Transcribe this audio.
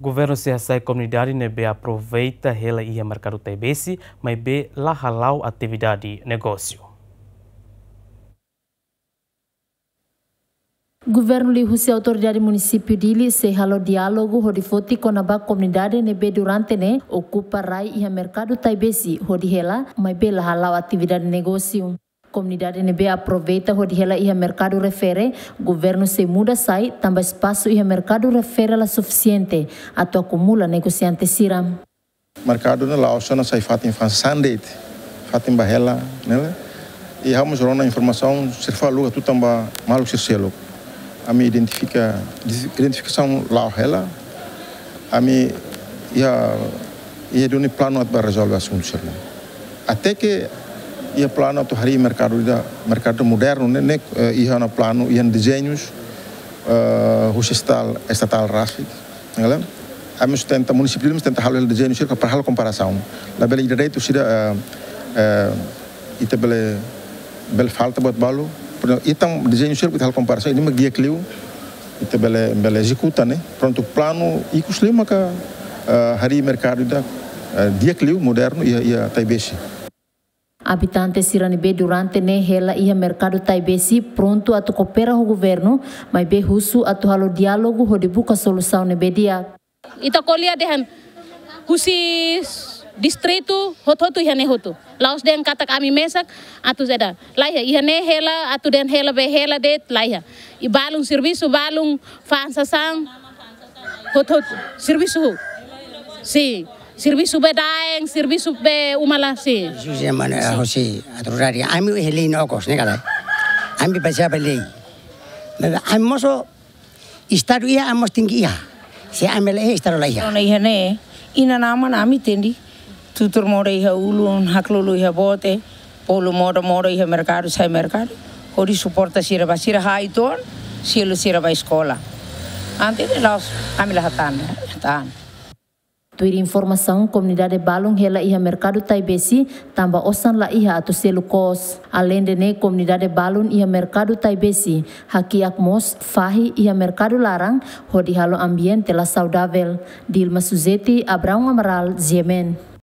Governo Sehasai Comunidade nebe aproveita ela ia mercado TBC, mas be lá halau atividade negócio. Governo lihusi autoridade município dili se halo diálogo hodifoti com a comunidade nebe durante ne ocupa rai ia mercado taibesi hodihela mas be lá halau atividade negócio. Comunidade nebe aproveita hodihela ia mercado refere, governo se muda sai, tambah espaço ia mercado refere la suficiente, atau acumula negociante siram. Mercado na Laos na sai fatin fan sandete, fatin bahela, né? E vamos rona informação se falou tu tamba malu selo. A mi identificação Laos a mi ia doni plano para resolver assunto. Até que ia plano tu hari mercado moderno né ia na plano ia desenhos estatal ráfico né a mi tenta município mi tenta hal desenho cerca para hal comparação la bela direito sida ita bel falta buat balu itam desenho cerca hal comparação ini magia clio ita bela executa né pronto plano ikus lima ka hari mercado dia clio moderno ia taibesi. Habitantes Siranibe durante ne hela ia mercado taibesi pronto a coopera o governo, mas be husu atu halo diálogo ho dibuka solução nebe dia. Ita kolia dehan husi distrito hotu ihane hotu. Laos den kata kami mesak atu zeda. Laiha ihane hela atu den hela be hela det laiha. I balung serviço balung fansasang hotu serviço. Si serviço bedaeng, serviço be umala si. Juje mana hosi aturari. Ami helin okos ne kala. Ami baca beli. Ami moso istadu ia amos tinggi ia. Si ami leh istadu leh. Ona ia ne ina nama nami tendi. Tutur mora ia ulun haklulu ia bote. Polo mora ia mercado sai mercado. Hori suporta sira hai ton. Sira ba escola. Ante de laos ami lah tan. Tuir informação, comunidade Balung hela ia mercado taibesi, tambah osan la ia atu selu kos. Além de ne comunidade Balung ia mercado taibesi, haki akmos fahi ia mercado larang, hodi halo ambiente la saudável. Dilma Suzeti, Abraão Amaral, Ziemen.